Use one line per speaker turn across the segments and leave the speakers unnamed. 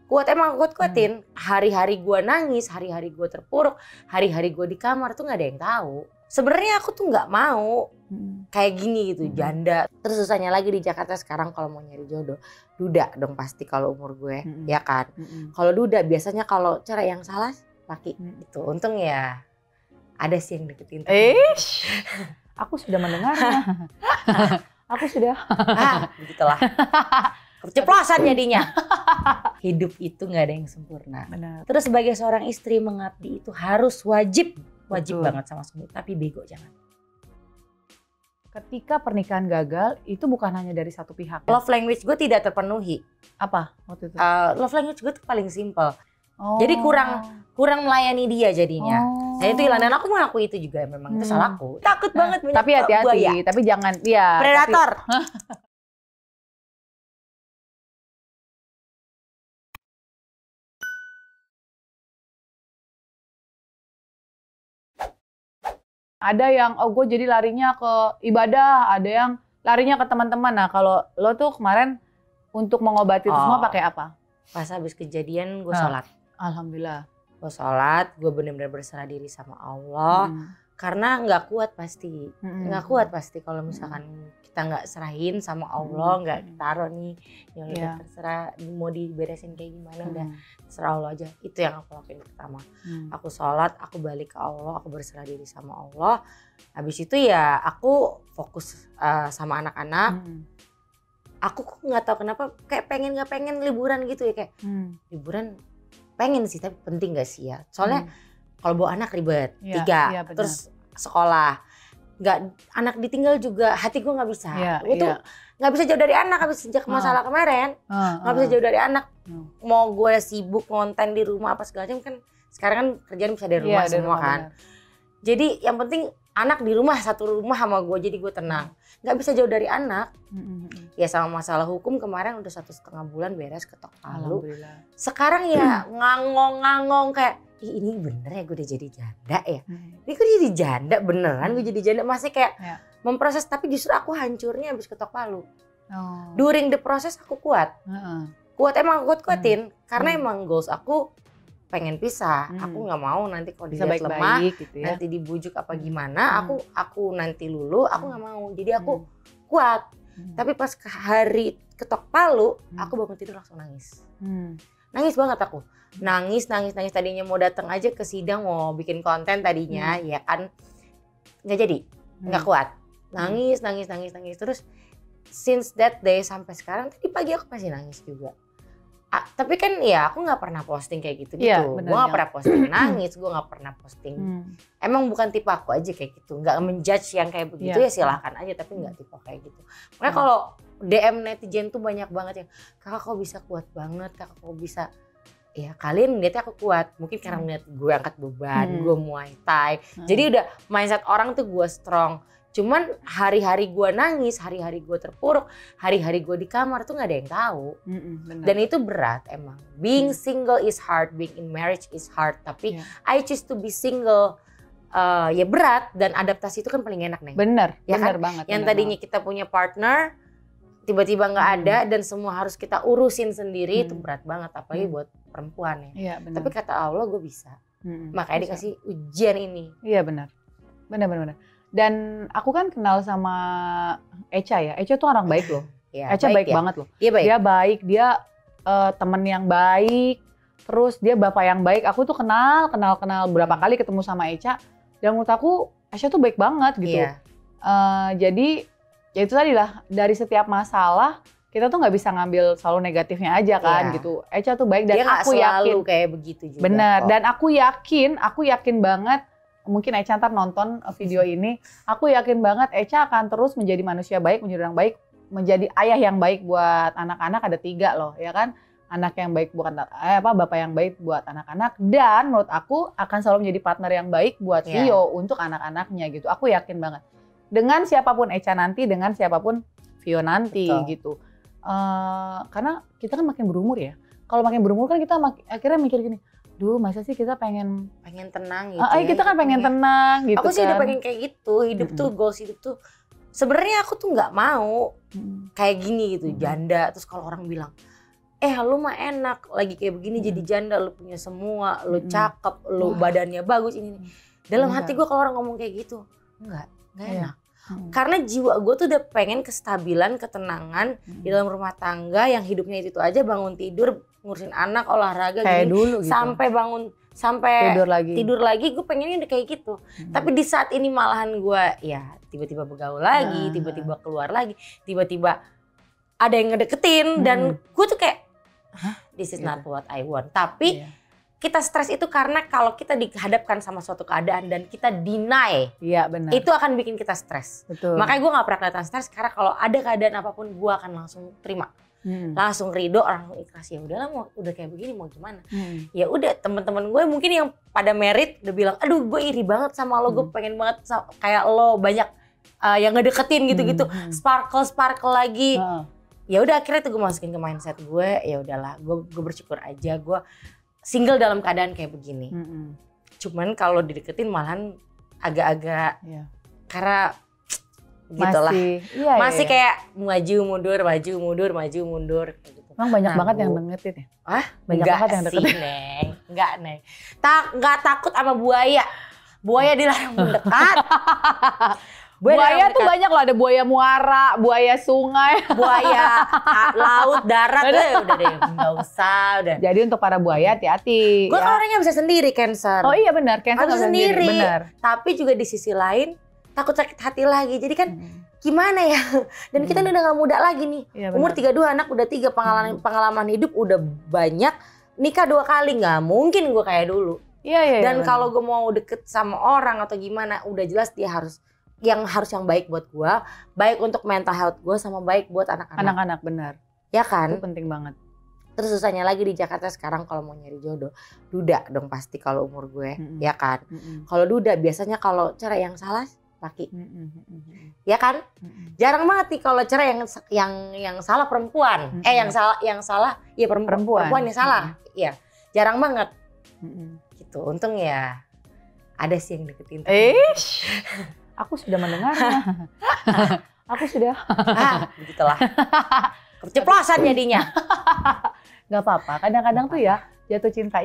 Kuat emang kuatin. Hari-hari gue nangis, hari-hari gue terpuruk, hari-hari gue di kamar tuh nggak ada yang tahu. Sebenarnya aku tuh nggak mau kayak gini gitu, janda. Terus susahnya lagi di Jakarta sekarang kalau mau nyari jodoh, duda dong pasti kalau umur gue, ya kan. Kalau duda biasanya kalau cara yang salah laki gitu. Untung ya ada sih yang deketin.
Aku sudah mendengarnya. Aku sudah.
Begitulah. Keceplosan jadinya. Hidup itu nggak ada yang sempurna.
Benar.
Terus sebagai seorang istri mengabdi itu harus wajib
Betul.
banget sama suami. Tapi bego jangan.
Ketika pernikahan gagal itu bukan hanya dari satu pihak.
Love language gue tidak terpenuhi.
Apa waktu itu?
Love language gue tuh paling simple. Jadi kurang melayani dia jadinya. Nah itu hilang, dan aku mengakui itu juga memang itu salahku. Takut banget punya
Tapi hati-hati,
buaya.
tapi jangan ya.
Predator.
Ada yang gue jadi larinya ke ibadah, ada yang larinya ke teman-teman. Nah kalau lo tuh kemarin untuk mengobati itu semua pakai apa?
Pas habis kejadian gue sholat.
Alhamdulillah.
Gue sholat, gue benar-benar berserah diri sama Allah. Karena nggak kuat pasti, nggak kuat pasti kalau misalkan kita nggak serahin sama Allah, nggak taruh nih, yang udah terserah mau diberesin kayak gimana, udah terserah Allah aja. Itu yang aku lakuin pertama. Aku sholat, aku balik ke Allah, aku berserah diri sama Allah. Habis itu ya aku fokus sama anak-anak. Aku kok nggak tahu kenapa kayak nggak pengen liburan gitu ya, kayak liburan pengen sih tapi penting nggak sih ya? Soalnya kalau bawa anak ribet, terus sekolah, anak ditinggal juga hati gue nggak bisa. Gue tuh nggak bisa jauh dari anak habis sejak masalah kemarin, nggak bisa jauh dari anak. Mau gue sibuk konten di rumah apa segala macam kan, sekarang kan kerjaan bisa dari rumah semua kan. Jadi yang penting anak di rumah, satu rumah sama gue, jadi gue tenang. Nggak bisa jauh dari anak. Ya sama masalah hukum kemarin udah 1,5 bulan beres, ketok palu. Sekarang ya ngangong kayak, ini bener ya gue udah jadi janda ya. Ini gue jadi janda beneran, gue jadi janda. Masih kayak memproses, tapi justru aku hancurnya habis ketok palu. During the process aku kuat. Kuat emang kuatin. Karena emang goals aku pengen pisah. Aku nggak mau nanti kalau dilihat lemah, gitu ya. Nanti dibujuk apa gimana, aku nanti lulu, aku nggak mau. Jadi aku kuat. Tapi pas hari ketok palu, aku bangun tidur langsung nangis. Nangis banget aku. Nangis. Tadinya mau datang aja ke sidang, mau bikin konten tadinya, ya kan. Nggak jadi, nggak kuat. Nangis. Terus since that day sampai sekarang, tadi pagi aku masih nangis juga. Tapi kan ya aku nggak pernah posting kayak gitu. Gue nggak pernah posting nangis, gue nggak pernah posting. Emang bukan tipe aku aja kayak gitu. Nggak menjudge yang kayak begitu ya silahkan aja, tapi nggak tipe kayak gitu. Makanya kalau DM netizen tuh banyak banget yang, kakak kok bisa kuat banget, kakak kok bisa. Ya kalian ngeliatnya aku kuat, mungkin karena ngeliat gue angkat beban, gue muay thai. Jadi udah mindset orang tuh gue strong. Cuman hari-hari gue nangis, hari-hari gue terpuruk, hari-hari gue di kamar tuh gak ada yang tahu. Dan itu berat emang. Being single is hard, being in marriage is hard. Tapi I choose to be single. Ya berat, dan adaptasi itu kan paling enak nih.
Bener
kan?
Banget.
Yang tadinya kita punya partner, tiba-tiba gak ada dan semua harus kita urusin sendiri, itu berat banget. Apalagi buat perempuan ya. Tapi kata Allah gue bisa. Makanya dikasih ujian ini.
Iya benar. Dan aku kan kenal sama Echa ya. Echa tuh orang baik loh. Echa baik banget loh. Dia baik, dia temen yang baik. Terus dia bapak yang baik. Aku tuh kenal berapa kali ketemu sama Echa. Dan menurut aku Echa tuh baik banget gitu. Jadi ya itu tadi lah, dari setiap masalah kita tuh nggak bisa ngambil selalu negatifnya aja kan gitu. Echa tuh baik, dan
dia
aku
yakin kayak begitu juga.
Bener, dan aku yakin banget, mungkin Echa ntar nonton video ini, aku yakin banget Echa akan terus menjadi manusia baik, menjadi orang baik, menjadi ayah yang baik buat anak-anak. Ada 3 loh, ya kan? Anak yang baik bukan bapak yang baik buat anak-anak, dan menurut aku akan selalu menjadi partner yang baik buat Vio untuk anak-anaknya gitu. Aku yakin banget. Dengan siapapun Echa nanti, dengan siapapun Vio nanti. Betul. Gitu. Karena kita kan makin berumur ya. Kalau makin berumur kan kita akhirnya mikir gini, duh masa sih kita pengen
tenang gitu.
Kita kan pengen tenang gitu.
Aku sih udah pengen kayak gitu. Hidup tuh, goals hidup tuh. Sebenarnya aku tuh nggak mau kayak gini gitu, janda. Terus kalau orang bilang, lu mah enak lagi kayak begini jadi janda, lu punya semua, lu cakep, lu badannya bagus ini. Dalam hati gue kalau orang ngomong kayak gitu, enggak enak. Karena jiwa gue tuh udah pengen kestabilan, ketenangan di dalam rumah tangga yang hidupnya itu aja, bangun tidur, ngurusin anak, olahraga
kayak
gini,
dulu gitu.
sampai
tidur lagi
gue pengennya udah kayak gitu. Tapi di saat ini malahan gue ya tiba-tiba bergaul lagi, tiba-tiba keluar lagi, tiba-tiba ada yang ngedeketin dan gue tuh kayak this is not what I want. Tapi kita stres itu karena kalau kita dihadapkan sama suatu keadaan dan kita deny,
benar.
Itu akan bikin kita stres.
Betul.
Makanya gue gak pernah kelihatan stres karena kalau ada keadaan apapun gue akan langsung terima, langsung ridho, langsung ikhlas. Ya udahlah, udah kayak begini mau gimana? Ya udah, teman-teman gue mungkin yang pada merit udah bilang, aduh gue iri banget sama lo, gue pengen banget kayak lo, banyak yang ngedeketin gitu-gitu, sparkle lagi. Ya udah akhirnya itu gue masukin ke mindset gue, ya udahlah, gue bersyukur aja gue single dalam keadaan kayak begini. Cuman kalau dideketin malahan agak-agak karena gitulah. Masih kayak maju mundur gitu.
Emang banyak banget yang deketin ya? Banyak banget yang deketin.
Enggak, Neng. Enggak takut sama buaya. Buaya dilarang mendekat.
Buaya tuh banyak loh, ada buaya muara, buaya sungai,
buaya laut, darat, udah deh, nggak usah, udah.
Jadi untuk para buaya hati-hati.
Gue kan orangnya bisa sendiri, Cancer.
Oh iya benar, Cancer bisa sendiri. Benar.
Tapi juga di sisi lain takut sakit hati lagi. Jadi kan gimana ya? Dan kita udah nggak muda lagi nih. Ya, umur 32, anak udah 3, pengalaman hidup udah banyak. Nikah 2 kali, nggak mungkin gue kayak dulu.
Iya.
Dan kalau gue mau deket sama orang atau gimana, udah jelas dia harus yang baik buat gue, baik untuk mental health gue sama baik buat anak-anak.
Anak-anak benar.
Ya kan?
Itu penting banget.
Terus susahnya lagi di Jakarta sekarang kalau mau nyari jodoh, duda dong pasti kalau umur gue, ya kan? Kalau duda biasanya kalau cerai yang salah laki, ya kan? Jarang banget nih kalau cerai yang salah perempuan, yang salah ya perempuan yang salah, ya jarang banget. Gitu. Untung ya ada sih yang deketin.
Aku sudah mendengarnya. Aku sudah.
Begitulah. Keceplosan jadinya.
Gak apa-apa. Kadang-kadang tuh ya jatuh cinta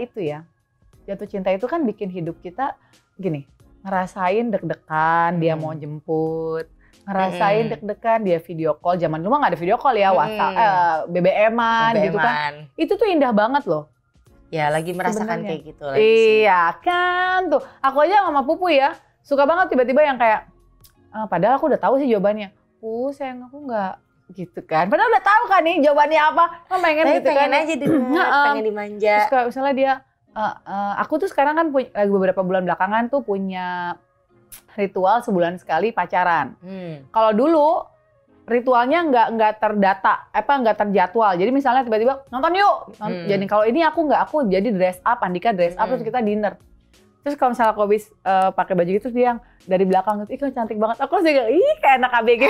itu kan bikin hidup kita gini. Ngerasain deg-degan dia mau jemput. Ngerasain deg-degan dia video call. Zaman dulu mah gak ada video call ya. WhatsApp, BBM-an gitu kan. Itu tuh indah banget loh.
Ya lagi merasakan kayak gitu lagi.
Iya kan tuh. Aku aja sama Pupu ya. Suka banget tiba-tiba yang kayak, padahal aku udah tahu sih jawabannya. Sayang aku nggak gitu kan. Padahal udah tahu kan nih jawabannya apa. Pengen gitu kan.
Pengen aja dengar, pengen dimanja.
Terus kalau misalnya dia, aku tuh sekarang kan lagi beberapa bulan belakangan tuh punya ritual sebulan sekali pacaran. Kalau dulu ritualnya nggak terdata, nggak terjadwal. Jadi misalnya tiba-tiba nonton yuk. Jadi kalau ini aku jadi dress up, Andika dress up terus kita dinner. Terus kalau misalnya aku habis pakai baju gitu, dia yang dari belakang gitu, kamu cantik banget. Aku langsung kayak anak ABG.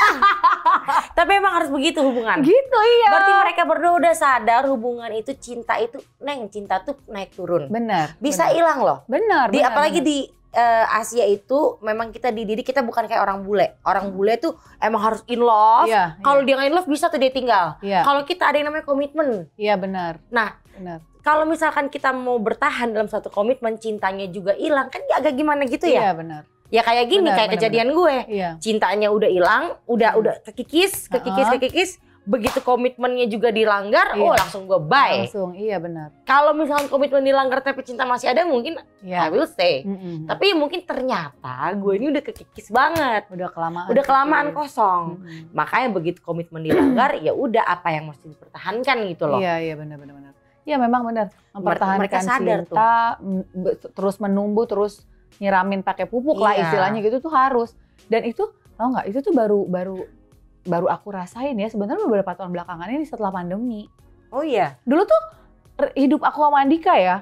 Tapi emang harus begitu hubungan.
Gitu iya.
Berarti mereka berdua udah sadar hubungan itu cinta tuh naik turun.
Benar.
Bisa hilang loh.
Benar.
Apalagi di Asia itu memang kita dididik, kita bukan kayak orang bule. Orang bule tuh emang harus in love. Kalau dia nggak in love bisa tuh dia tinggal. Kalau kita ada yang namanya komitmen.
Iya benar.
Nah. Benar. Kalau misalkan kita mau bertahan dalam suatu komitmen, cintanya juga hilang, kan agak gimana gitu ya?
Iya benar.
Ya kayak gini, kayak kejadian gue.
Iya.
Cintanya udah hilang, udah kekikis. Begitu komitmennya juga dilanggar, langsung gue bye.
Langsung, iya benar.
Kalau misalkan komitmen dilanggar tapi cinta masih ada, mungkin I will stay. Tapi mungkin ternyata gue ini udah kekikis banget.
Udah kelamaan
kosong. Makanya begitu komitmen dilanggar, ya udah apa yang mesti dipertahankan gitu loh.
Iya benar. Iya memang benar, mempertahankan cinta, terus menumbuh, terus nyiramin pakai pupuk lah istilahnya gitu tuh harus. Dan itu tau nggak, itu tuh baru aku rasain ya sebenarnya beberapa tahun belakangan ini setelah pandemi.
Oh iya.
Dulu tuh hidup aku sama Andika ya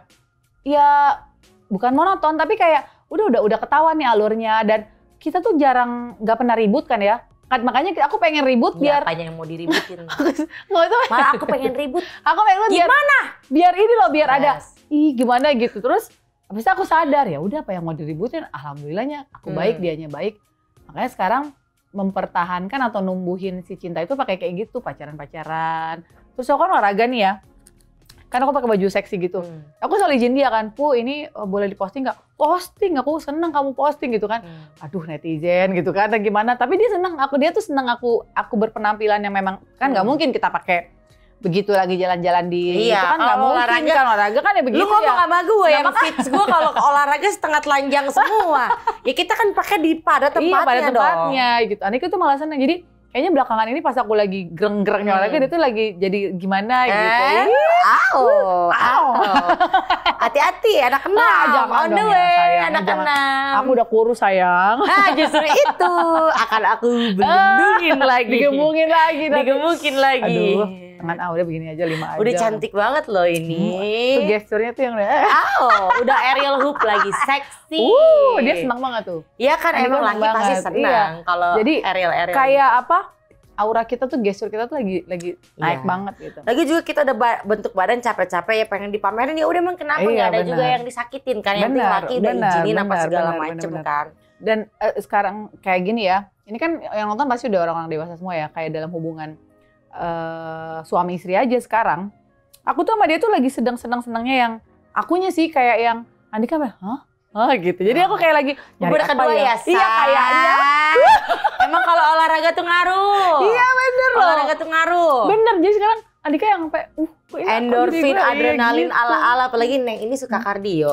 bukan monoton tapi kayak udah ketahuan nih alurnya dan kita tuh jarang nggak pernah ribut kan ya. Makanya aku pengen ribut biar
apanya yang mau diributin.
Malah
aku pengen ribut.
Aku pengen
gimana?
Biar ini loh, biar ada gimana gitu. Terus habis itu aku sadar ya udah apa yang mau diributin, alhamdulillahnya aku baik, dianya baik. Makanya sekarang mempertahankan atau numbuhin si cinta itu pakai kayak gitu, pacaran-pacaran. Terus aku kan olahraga nih ya. Kan aku pakai baju seksi gitu. Aku selalu izin dia kan, "Pu, ini boleh diposting nggak?" "Posting, aku seneng kamu posting," gitu kan. Aduh netizen gitu kan, atau gimana. Tapi dia seneng, dia tuh seneng aku berpenampilan yang memang, kan nggak mungkin kita pakai begitu lagi jalan-jalan di,
iya,
itu kan nggak mungkin kan, olahraga kan ya begitu ya.
Lu ngomong sama gue yang fits, gue kalau ke olahraga setengah telanjang semua. Ya kita kan pakai pada tempatnya
iya, pada tempatnya
dong.
gitu. Anik itu malah seneng. Jadi kayaknya belakangan ini pas aku lagi gereng-gerengnya olahraga, dia tuh lagi jadi gimana gitu.
Hati-hati anak enam, on the way anak enam.
Aku udah kurus sayang.
Justru itu akan aku bendungin lagi.
Digemukin lagi.
Aduh.
Tangan udah begini aja 5 aja.
Udah cantik banget loh ini.
Itu gesturnya tuh yang
udah aerial hoop lagi, seksi.
Dia senang banget tuh.
Iya kan, emang laki pasti senang kalau aerial.
Kayak apa? Aura kita tuh, gestur kita tuh lagi naik banget gitu.
Lagi juga kita udah bentuk badan capek-capek ya, pengen dipamerin, ya udah emang kenapa nggak ada juga yang disakitin kan, yang penting laki udah izinin apa segala macem kan.
Dan sekarang kayak gini ya, ini kan yang nonton pasti udah orang-orang dewasa semua ya, kayak dalam hubungan suami istri aja sekarang. Aku tuh sama dia tuh lagi sedang-senangnya yang akunya sih kayak yang Andika gitu. Jadi aku kayak lagi
nyari apa ya? Iya kayaknya. Emang kalau olahraga tuh ngaruh.
Iya bener loh.
Olahraga tuh ngaruh.
Bener, jadi sekarang Andika yang sampai
endorfin, adrenalin gitu. Ala-ala, apalagi Neng ini suka kardio.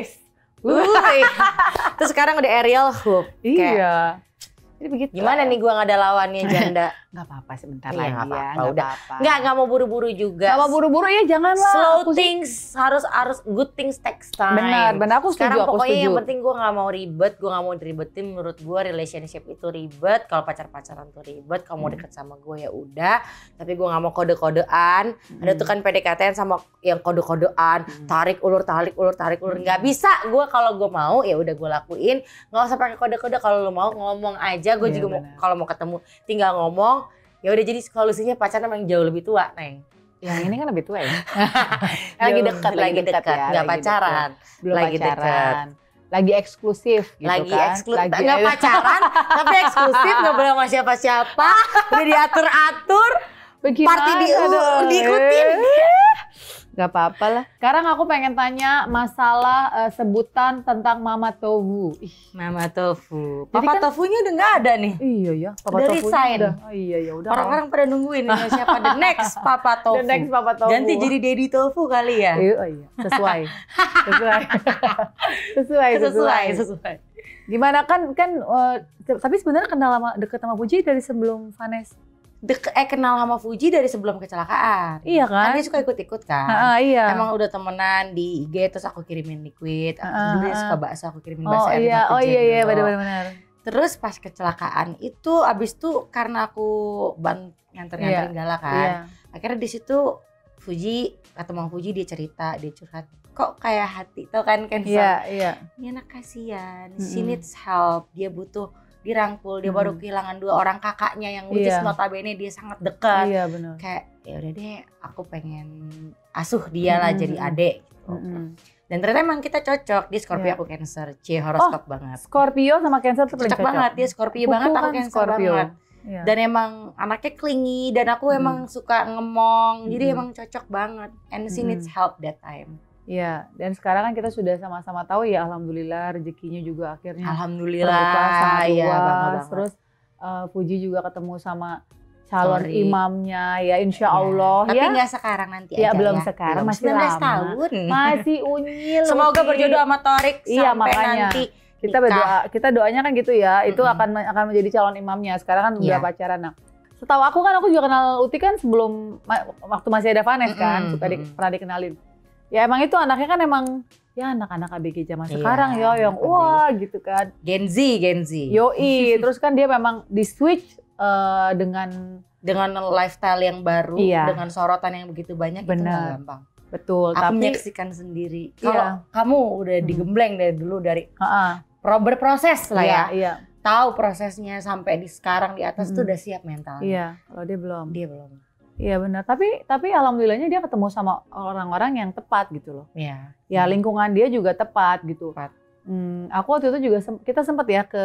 Terus sekarang udah aerial hoop.
Iya. Jadi begitu.
Gimana nih gua nggak ada lawannya janda?
Gak apa-apa, sebentar lagi ya.
Nggak mau buru-buru juga.
Nggak mau buru-buru ya, janganlah.
Slow things, harus good things takes time.
Benar, aku setuju.
Sekarang pokoknya yang penting gua nggak mau ribet, gua nggak mau diribetin. Menurut gua relationship itu ribet. Kalau pacaran tuh ribet. Kalau mau deket sama gua ya udah. Tapi gua nggak mau kode-kodean. Ada tuh kan PDKT sama yang kode-kodean, tarik ulur. Nggak bisa. Gua kalau gua mau ya udah gua lakuin. Nggak usah pakai kode-kode. Kalau lu mau ngomong aja. Gue juga mau, kalau mau ketemu tinggal ngomong. Ya udah, jadi solusinya pacaran yang jauh lebih tua, Neng.
Yang ini kan lebih tua ya.
lagi dekat ya, nggak pacaran.
Belum pacaran. Lagi eksklusif gitu
lagi
kan.
Eksklusif, nggak pacaran, tapi eksklusif, nggak boleh sama siapa-siapa. Udah diatur-atur, party diikutin.
Gak apa-apa lah. Sekarang aku pengen tanya masalah sebutan tentang Mama Tofu.
Mama Tofu. Papa Tofunya udah nggak ada nih.
Iya ya.
Papa Tofunya
resign.
Udah.
Oh iya ya udah.
Orang-orang pada nungguin nih siapa the next Papa Tofu.
The next Papa Tofu.
Ganti jadi Daddy Tofu kali ya.
Iya. Sesuai. Gimana kan tapi sebenarnya deket sama Puji dari sebelum Vanes.
Kenal sama Fuji dari sebelum kecelakaan.
Iya kan?
Kan dia suka ikut-ikut kan.
Iya.
Emang udah temenan di IG, terus aku kirimin liquid. Dulu dia suka bakso, aku kirimin bakso air.
Iya, benar.
Terus pas kecelakaan itu, abis itu karena aku nganterin Gala kan. Iya. Akhirnya di situ ketemu Fuji, dia cerita, dia curhat. Kok kayak hati, tau kan cancer.
Iya.
Ini anak kasihan, she needs help, dia butuh dirangkul, dia baru kehilangan 2 orang kakaknya yang which is notabene dia sangat dekat.
Iya benar.
Kayak ya udah deh, aku pengen asuh dia lah jadi adek gitu. Dan ternyata emang kita cocok. Dia Scorpio, aku Cancer, horoskop banget.
Scorpio sama Cancer tuh
cocok banget, dia Scorpio banget, aku Cancer banget.
Iya.
Dan emang anaknya clingy dan aku emang suka ngemong, jadi emang cocok banget. And she needs help that time.
Iya, dan sekarang kan kita sudah sama-sama tahu ya, alhamdulillah rezekinya juga akhirnya
alhamdulillah
sangat luas.
Ya,
terus Puji juga ketemu sama calon imamnya ya, insya Allah.
Tapi nggak sekarang, nanti aja
ya. Belum sekarang, masih
19
lama.
tahun.
Masih unyil.
Semoga berjodoh sama Torik sampai nanti.
Kita doanya kan gitu ya, itu akan menjadi calon imamnya. Sekarang kan udah pacaran. Nah, setahu aku kan, aku juga kenal Uti kan sebelum waktu masih ada Vanes kan, pernah dikenalin. Ya emang itu anaknya kan emang ya anak-anak ABG zaman sekarang ya, yang wah gitu kan. Gen Z. Yoi, terus kan dia memang di switch dengan
lifestyle yang baru, dengan sorotan yang begitu banyak. Itu nggak gampang.
Betul.
Aku menyaksikan sendiri. Kalau kamu udah digembleng dari dulu, dari berproses lah ya.
Iya.
Tahu prosesnya sampai di sekarang di atas tuh udah siap mentalnya.
Iya, kalau dia belum. Iya benar, tapi alhamdulillahnya dia ketemu sama orang-orang yang tepat gitu loh.
Iya.
Ya lingkungan dia juga tepat gitu. Aku waktu itu juga kita sempat ya ke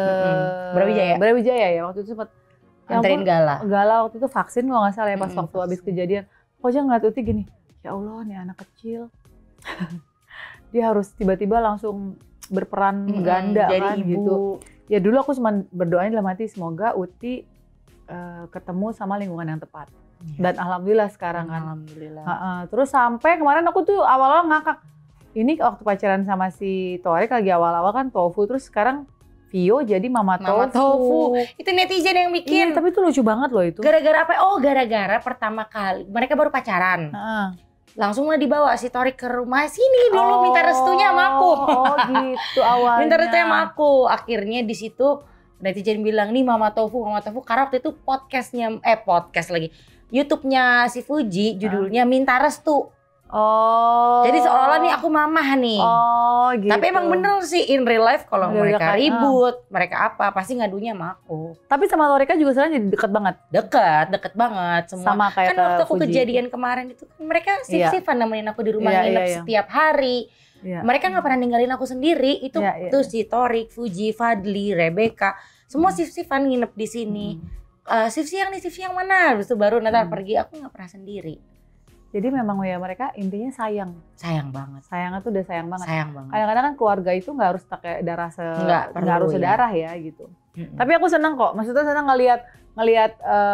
Brawijaya ya, waktu itu sempat
anterin Gala.
Gala waktu itu vaksin kalau nggak salah ya, pas waktu habis kejadian. Aku aja ngeliat Uti gini, ya Allah nih anak kecil. Dia harus tiba-tiba langsung berperan ganda
jadi
kan
ibu.
gitu. Ya dulu aku cuma berdoain dalam hati semoga Uti ketemu sama lingkungan yang tepat. Dan alhamdulillah sekarang kan.
Alhamdulillah.
Terus sampai kemarin aku tuh awal-awal ngakak. Ini waktu pacaran sama si Torik lagi awal-awal kan Tofu, terus sekarang Vio jadi Mama Tofu.
Itu netizen yang bikin.
Iya, tapi itu lucu banget loh itu.
Gara-gara apa? Oh, gara-gara pertama kali mereka baru pacaran. Langsung lah dibawa si Torik ke rumah sini dulu minta restunya sama aku.
Oh gitu awalnya.
Minta restunya sama aku. Akhirnya di situ netizen bilang nih Mama Tofu karena waktu itu podcast lagi. YouTube-nya si Fuji judulnya Minta Restu.
Oh.
Jadi seolah-olah nih aku mamah nih.
Oh gitu.
Tapi emang bener sih in real life kalau mereka ribut, mereka apa pasti ngadunya sama aku.
Tapi sama Torika juga sekarang jadi deket banget.
Deket banget semua.
Sama kayak
kan waktu aku
Fuji.
Kejadian kemarin itu mereka sif-sifan nemenin aku di rumah nginep setiap hari. Mereka nggak pernah ninggalin aku sendiri. Itu tuh si Torik, Fuji, Fadli, Rebecca, semua sif-sifan nginep di sini. Shift siang mana? Terus baru nanti pergi. Aku nggak pernah sendiri.
Jadi memang ya mereka intinya sayang.
Sayang banget.
Sayangnya tuh udah sayang banget.
Sayang banget.
Kadang-kadang kan keluarga itu nggak harus pakai nggak harus sedarah ya gitu. Tapi aku senang kok. Maksudnya senang ngelihat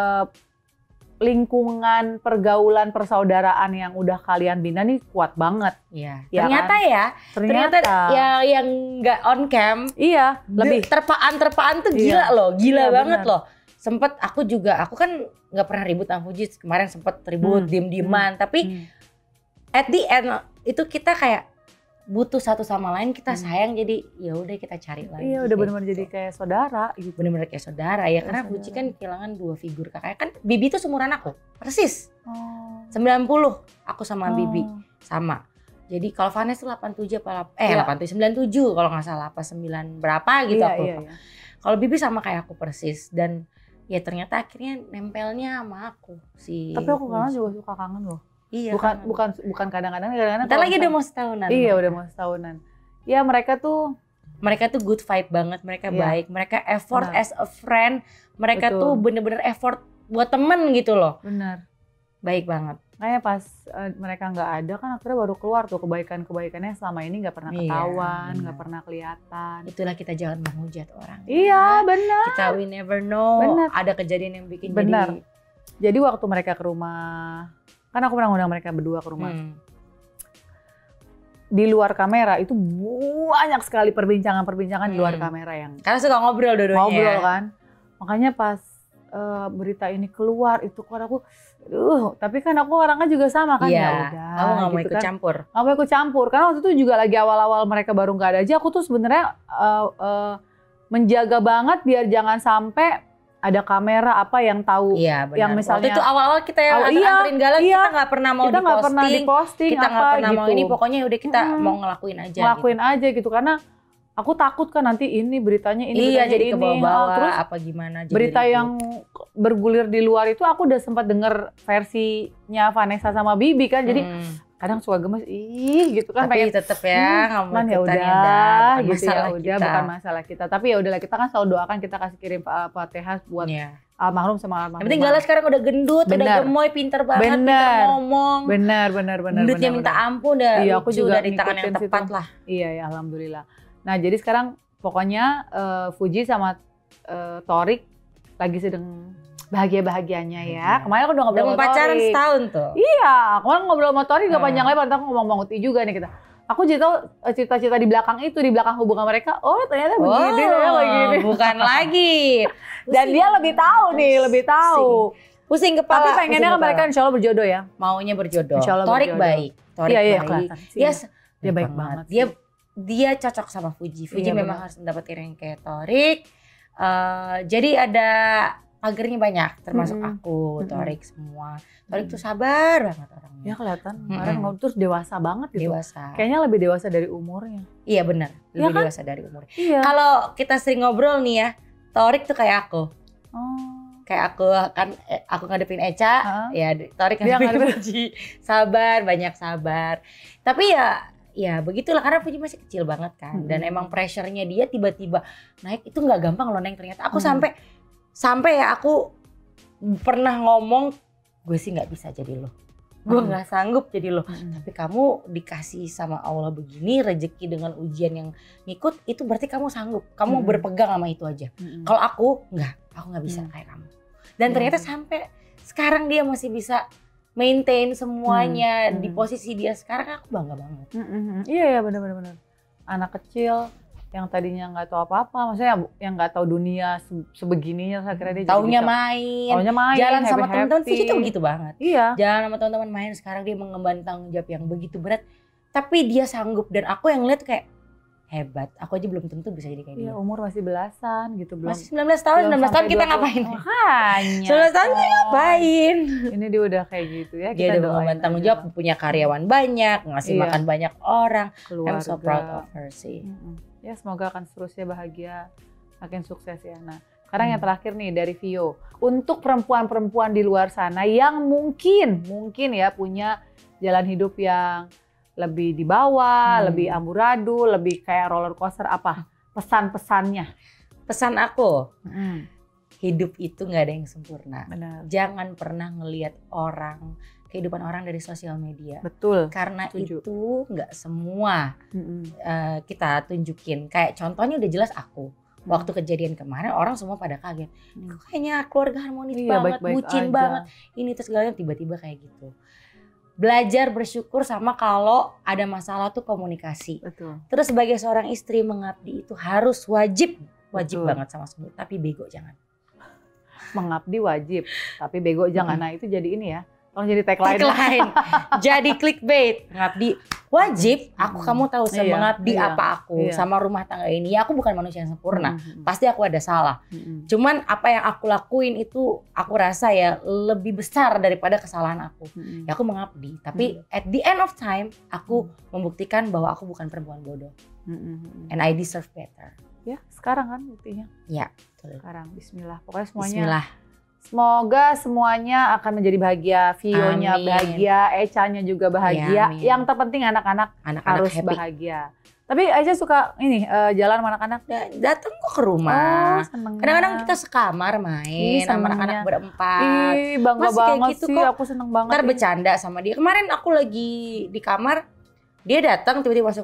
lingkungan pergaulan persaudaraan yang udah kalian bina nih kuat banget.
Iya.
Ya
ternyata
kan?
ya. Ternyata ya yang nggak on cam.
Iya. Lebih
terpaan tuh gila loh. Gila banget loh. Sempet aku kan nggak pernah ribut sama Fuji, kemarin sempet ribut diem-dieman, tapi at the end itu kita kayak butuh satu sama lain, kita sayang, jadi ya udah kita cari lagi.
Iya udah benar-benar jadi kayak saudara gitu.
Benar-benar kayak saudara ya, karena Fuji kan kehilangan 2 figur kakaknya, kan Bibi tuh seumuran aku, persis. 90 aku sama Bibi sama. Jadi kalau Vanessa 87 97 kalau nggak salah, apa 9 berapa gitu aku. Kalau Bibi sama kayak aku persis, dan ya ternyata akhirnya nempelnya sama aku sih.
Tapi aku kadang juga suka kangen loh.
Iya.
Bukan kadang-kadang.
Ntar lagi udah mau setahunan.
Iya udah mau setahunan. Ya mereka tuh
good vibe banget, mereka baik, mereka effort as a friend, mereka tuh bener-bener effort buat temen gitu loh.
Bener.
Baik banget.
Kayak pas mereka nggak ada kan akhirnya baru keluar tuh kebaikan-kebaikannya selama ini nggak pernah ketahuan, nggak pernah kelihatan.
Itulah kita jangan menghujat orang.
Iya benar.
Kita we never know. Ada kejadian yang bikin
jadi waktu mereka ke rumah, kan aku pernah ngundang mereka berdua ke rumah. Di luar kamera itu banyak sekali perbincangan di luar kamera yang.
Karena suka ngobrol dua-duanya.
Ngobrol kan. Makanya pas berita ini keluar itu kan aku tapi kan aku orangnya juga sama kan.
Iya,
ya udah
kamu gak mau
gitu
ikut campur.
Gak mau ikut campur karena waktu itu juga lagi awal-awal mereka baru nggak ada aja, aku tuh sebenarnya menjaga banget biar jangan sampai ada kamera apa yang tahu.
Iya, benar.
Yang misalnya
waktu itu awal-awal kita yang anterin Galang, kita nggak pernah mau
diposting,
kita nggak pernah
gitu.
Mau ini, pokoknya udah kita mau ngelakuin aja
gitu karena aku takut kan nanti ini beritanya ini
jadi kebawa-bawa
terus
apa gimana jadi
berita yang bergulir di luar itu aku udah sempat denger versinya Vanessa sama Bibi kan, jadi kadang suka gemes gitu kan,
tapi tetep ya nggak mau ikutan
gitu ya udah bukan masalah kita, tapi ya udahlah kita kan selalu doakan, kita kasih kirim Fatihah buat almarhum sama almarhum.
Yang penting Galang sekarang udah gendut, udah gemoy, pinter banget, pinter ngomong.
Benar.
Gendutnya minta ampun, udah
aku juga
dari tangan yang tepat lah.
Iya ya alhamdulillah. Nah jadi sekarang pokoknya Fuji sama Torik lagi sedang bahagia-bahagianya ya. Kemarin aku udah ngobrol sama Torik.
Pacaran setahun tuh.
Iya, kemarin ngobrol sama Torik gak panjang lebar, ntar aku ngomong Uti juga nih kita. Aku jadi tahu cerita-cerita di belakang itu, di belakang hubungan mereka. Oh ternyata begini ya begini.
Bukan lagi.
Dan dia lebih tahu nih, lebih tahu.
Pusing kepala.
Tapi pengennya kan mereka insya Allah berjodoh ya.
Maunya berjodoh.
Torik
baik.
Torik baik.
Dia baik banget. Dia cocok sama Fuji. Fuji memang harus mendapatkan yang kayak Torik. Jadi ada pagernya banyak, termasuk aku, Torik semua. Torik tuh sabar banget orangnya.
Ya kelihatan. Kemarin terus dewasa banget gitu.
Dewasa.
Kayaknya lebih dewasa dari umurnya.
Iya benar, lebih dewasa dari umurnya. Iya. Kalau kita sering ngobrol nih ya, Torik tuh kayak aku. Kayak aku kan, aku ngadepin Echa, ya Torik ngadepin Fuji. Sabar, banyak sabar. Tapi ya begitulah, karena Fuji masih kecil banget kan. Dan emang pressure-nya dia tiba-tiba naik, itu nggak gampang loh Neng ternyata. Aku sampai ya aku pernah ngomong, gue sih nggak bisa jadi lo. gue nggak sanggup jadi lo. Tapi kamu dikasih sama Allah begini, rezeki dengan ujian yang ngikut, itu berarti kamu sanggup, kamu berpegang sama itu aja. Kalau aku nggak bisa kayak kamu. Dan ternyata sampai sekarang dia masih bisa maintain semuanya di posisi dia sekarang, aku bangga banget.
Iya benar. Anak kecil yang tadinya nggak tahu apa-apa, maksudnya yang nggak tahu dunia sebegininya, saya kira dia
taunya main, jalan sama teman-teman. Vici tuh begitu banget.
Iya.
Jalan sama teman-teman main, sekarang dia mengemban tanggung jawab yang begitu berat, tapi dia sanggup. Dan aku yang lihat kayak hebat. Aku aja belum tentu bisa jadi kayak dia.
Umur masih belasan gitu, belum.
Masih 19 tahun kita ngapain?
Makanya.
19 tahun kita ngapain?
Ini dia udah kayak gitu ya.
Dia udah mengemban tanggung jawab, punya karyawan banyak, ngasih makan banyak orang.
Keluarga.
I'm so proud of her sih.
Ya semoga akan seterusnya bahagia, makin sukses ya. Nah sekarang yang terakhir nih dari Vio. Untuk perempuan-perempuan di luar sana yang mungkin ya punya jalan hidup yang lebih di bawah, lebih amburadul, lebih kayak roller coaster, apa pesan-pesannya?
Pesan aku, hidup itu nggak ada yang sempurna.
Benar.
Jangan pernah ngelihat kehidupan orang dari sosial media.
Betul.
Karena itu nggak semua kita tunjukin. Kayak contohnya udah jelas aku. Waktu kejadian kemarin orang semua pada kaget. Kayaknya keluarga harmonis banget, bucin banget. Ini terus segala tiba-tiba kayak gitu. Belajar bersyukur sama kalau ada masalah tuh komunikasi.
Betul.
Terus sebagai seorang istri mengabdi itu harus wajib banget sama suami. Tapi bego jangan.
Mengabdi wajib, tapi bego jangan. Nah itu jadi ini ya. Tolong jadi tagline.
Jadi clickbait. Mengabdi wajib. Kamu tahu mengabdi apa aku sama rumah tangga ini. Ya aku bukan manusia yang sempurna. Pasti aku ada salah. Cuman apa yang aku lakuin itu aku rasa ya lebih besar daripada kesalahan aku. Ya aku mengabdi. Tapi at the end of time aku membuktikan bahwa aku bukan perempuan bodoh. And I deserve better.
Ya sekarang kan buktinya.
Ya betul.
Sekarang bismillah. Pokoknya semuanya.
Bismillah.
Semoga semuanya akan menjadi bahagia, Vio-nya bahagia, Echa-nya juga bahagia.
Amin.
Yang terpenting anak-anak harus
happy.
Bahagia. Tapi Echa suka ini jalan sama anak-anak.
Datang kok ke rumah. Kadang-kadang kita sekamar main sama anak-anak berempat.
Bangga
masih
banget
gitu
sih,
kok.
aku seneng banget.
Ntar bercanda sama dia. Kemarin aku lagi di kamar, dia datang tiba-tiba masuk.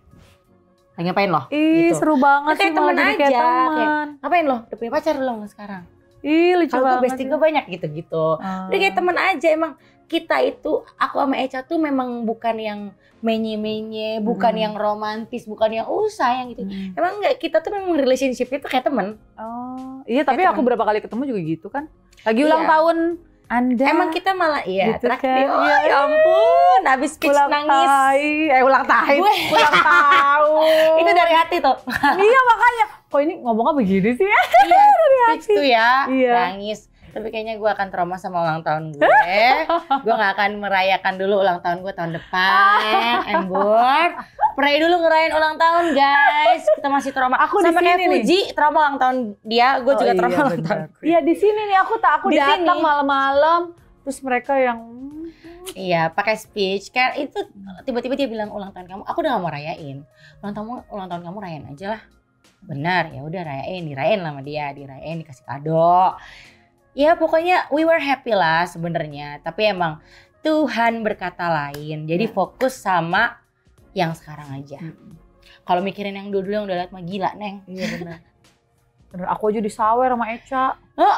Lagi ngapain loh?
Gitu. Seru banget sih,
kayak temen aja.
Kayak,
ngapain loh? Udah punya pacar belum sekarang?
Lucu
kalau
banget.
Kalau bestie gue banyak gitu-gitu. Udah kayak temen aja. Emang kita itu, aku sama Echa tuh memang bukan yang menye-menye, bukan yang romantis, bukan yang sayang gitu. Emang enggak, kita tuh memang relationship itu kayak temen.
Iya, tapi aku berapa kali ketemu juga gitu kan. Lagi ulang tahun Anda.
Emang kita malah
gitu
terakhir.
Kan?
Ya ampun, habis speech nangis.
Ulang tahun. Ulang tahun.
Itu dari hati tuh.
Iya makanya. Kok ini ngomongnya begini sih ya?
Iya, speech tuh ya, nangis. Tapi kayaknya gue akan trauma sama ulang tahun gue. Gue gak akan merayakan dulu ulang tahun gue tahun depan. Embur. Pray dulu ngerayain ulang tahun guys. Kita masih trauma. Aku sama kayak Fuji, trauma ulang tahun dia. Gue juga trauma ulang tahun.
Iya di sini nih aku datang malam-malam. Terus mereka yang
iya pakai speech. Kayak itu tiba-tiba dia bilang ulang tahun kamu. Aku udah gak mau rayain. Ulang tahun kamu rayain aja lah. Benar, ya udah dirayain sama dia, dikasih kado. Ya pokoknya we were happy lah sebenarnya, tapi emang Tuhan berkata lain. Jadi fokus sama yang sekarang aja. Kalau mikirin yang dulu yang udah lihat mah gila, Neng.
Iya benar. Bener, aku aja disawer sama Echa.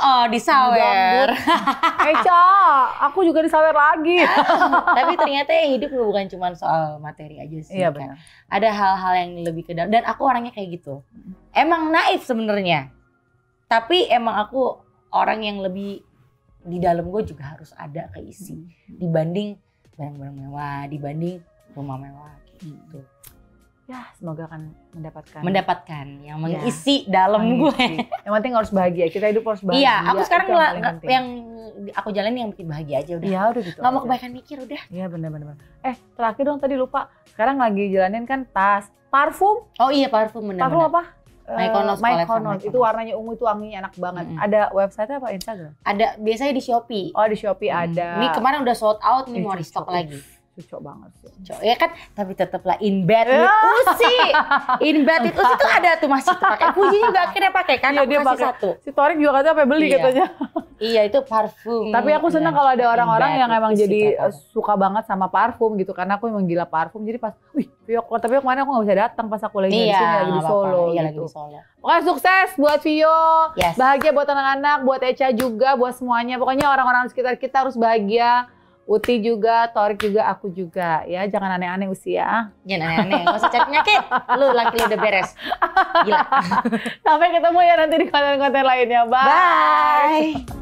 Disawer.
Echa, aku juga disawer lagi.
Tapi ternyata ya hidup bukan cuma soal materi aja sih.
Iya benar.
Ada hal-hal yang lebih ke dalam. Dan aku orangnya kayak gitu. Emang naif sebenarnya. Tapi emang aku orang yang lebih di dalam gue juga harus ada keisi. Dibanding barang-barang mewah, dibanding rumah mewah gitu.
Ya semoga akan
mendapatkan yang mengisi dalam gue.
Yang penting harus bahagia, kita hidup harus bahagia.
Iya, aku sekarang yang aku jalanin yang bikin bahagia aja udah.
Iya udah gitu.
Gak mau kebanyakan mikir udah.
Iya benar. Terakhir dong tadi lupa. Sekarang lagi jalanin kan tas, parfum.
Oh iya parfum benar.
Parfum apa?
Mykonos.
Itu warnanya ungu, itu wanginya enak banget. Ada website apa Instagram?
Ada biasanya di Shopee.
Oh di Shopee ada.
Ini kemarin udah sold out, nih mau restock lagi.
Itu cocok banget sih.
Cocok ya kan, tapi tetaplah in bed with Usi. In bed with Usi tuh ada tuh masih tuh pakai. Puji juga akhirnya pakai kan,
Iya,
aku
dia
kasih
pakai.
satu.
Si Torik juga katanya beli katanya.
Iya itu parfum.
Tapi aku senang kalau ada orang-orang yang emang jadi
katanya.
suka banget sama parfum gitu, karena aku emang gila parfum. Jadi pas, tapi kemarin aku nggak bisa datang pas aku lagi di sini lagi di Solo
Iya,
gitu.
lagi di Solo.
Pokoknya sukses buat Vio,
Yes.
bahagia buat anak-anak, buat Echa juga, buat semuanya. Pokoknya orang-orang di sekitar kita harus bahagia. Uti juga, Torik juga, aku juga. Ya, jangan aneh-aneh usia.
Jangan aneh-aneh, nggak usah cari penyakit. Lu laki lu udah beres. Gila.
Sampai ketemu ya nanti di konten-konten lainnya. Bye.
Bye.